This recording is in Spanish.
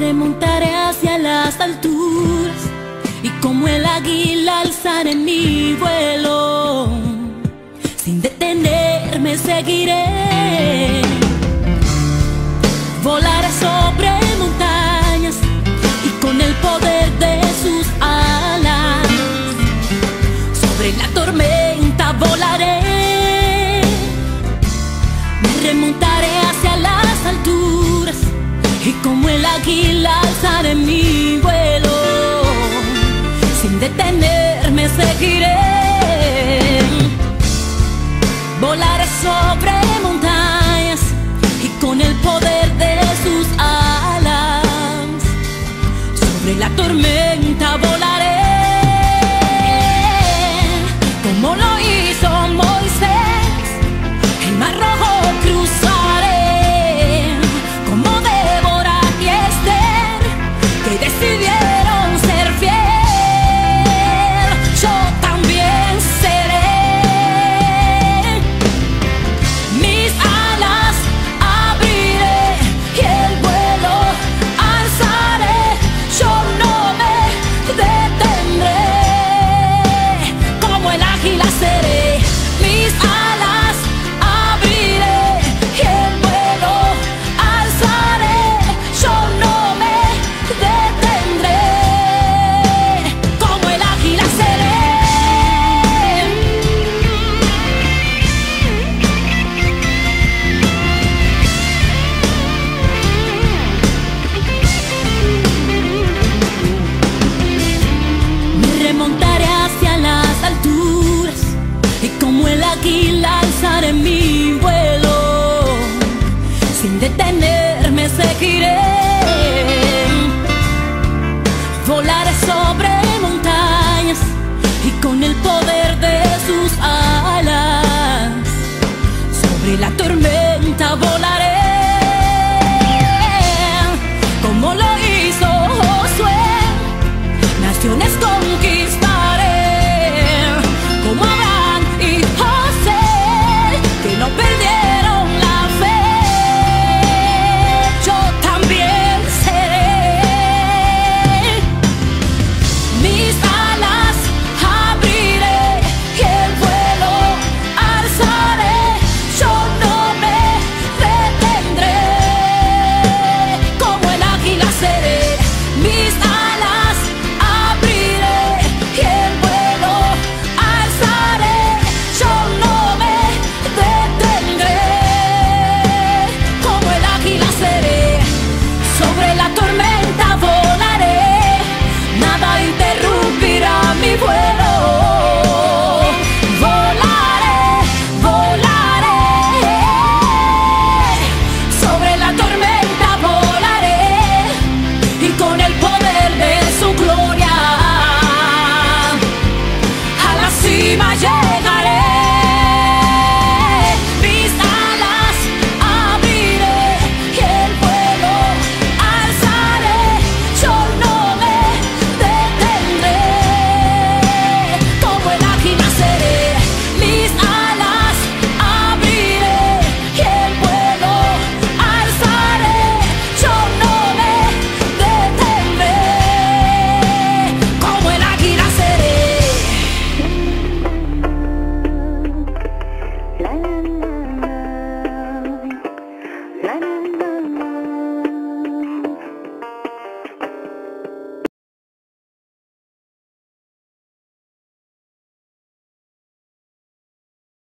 remontaré hacia las alturas y como el águila alzaré mi vuelo. Sin detenerme seguiré. Volaré sobre montañas y con el poder de sus alas sobre la tormenta volaré. Me remontaré hacia las alturas y como el águila alzaré mi vuelo. Sin detenerme seguiré. Volaré sobre montañas y con el poder de sus alas sobre la tormenta volaré. Como lo hizo Moisés, el mar rojo cruzaré. Como Débora y Esther, que decidieron ser fiel, yo también seré. Mis alas abriré y el vuelo alzaré. Yo no me detendré. Como el águila seré. Mis alas abriré y el vuelo alzaré. Yo no me detendré. Como el águila seré. Me remontaré hacia las alturas y como el águila alzaré mi vuelo. Sin detenerme seguiré.